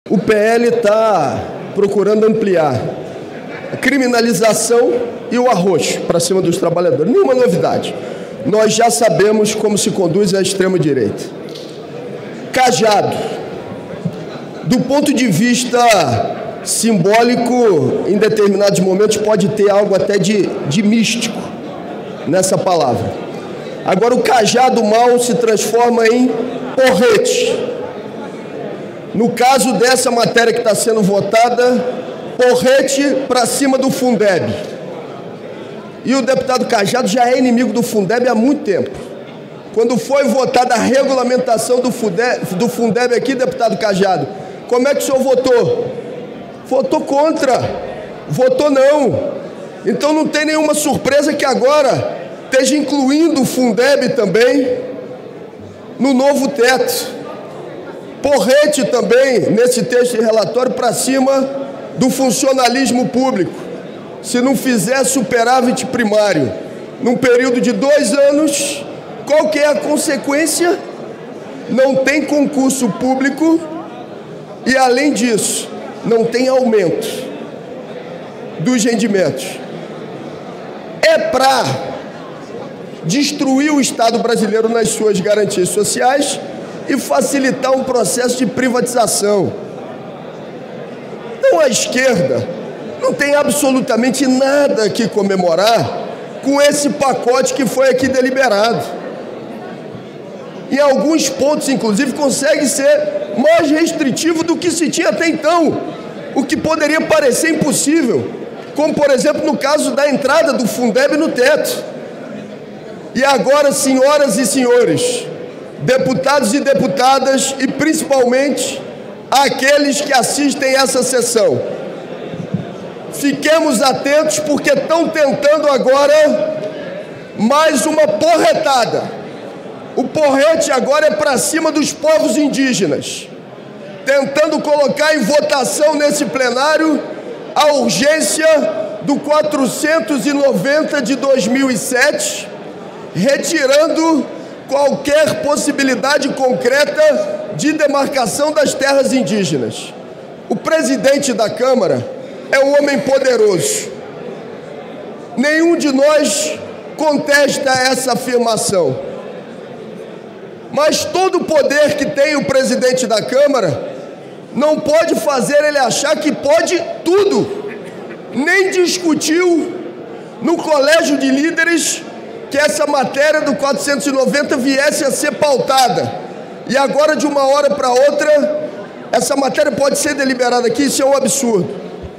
O PL está procurando ampliar a criminalização e o arroxo para cima dos trabalhadores. Nenhuma novidade. Nós já sabemos como se conduz a extrema-direita. Cajado. Do ponto de vista simbólico, em determinados momentos, pode ter algo até de místico nessa palavra. Agora, o cajado mal se transforma em porrete. No caso dessa matéria que está sendo votada, porrete para cima do Fundeb. E o deputado Cajado já é inimigo do Fundeb há muito tempo. Quando foi votada a regulamentação do Fundeb aqui, deputado Cajado, como é que o senhor votou? Votou contra. Votou não. Então não tem nenhuma surpresa que agora esteja incluindo o Fundeb também no novo teto. Porrete também, nesse texto de relatório, para cima do funcionalismo público. Se não fizer superávit primário num período de 2 anos, qual que é a consequência? Não tem concurso público e, além disso, não tem aumento dos rendimentos. É para destruir o Estado brasileiro nas suas garantias sociais e facilitar um processo de privatização. Então a esquerda não tem absolutamente nada que comemorar com esse pacote que foi aqui deliberado. Em alguns pontos, inclusive, consegue ser mais restritivo do que se tinha até então, o que poderia parecer impossível, como, por exemplo, no caso da entrada do Fundeb no teto. E agora, senhoras e senhores, deputados e deputadas, e principalmente aqueles que assistem essa sessão, fiquemos atentos, porque estão tentando agora mais uma porretada. O porrete agora é para cima dos povos indígenas, tentando colocar em votação nesse plenário a urgência do 490 de 2007, retirando qualquer possibilidade concreta de demarcação das terras indígenas. O presidente da Câmara é um homem poderoso. Nenhum de nós contesta essa afirmação. Mas todo o poder que tem o presidente da Câmara não pode fazer ele achar que pode tudo. Nem discutiu no colégio de líderes que essa matéria do 490 viesse a ser pautada. E agora, de uma hora para outra, essa matéria pode ser deliberada aqui. Isso é um absurdo.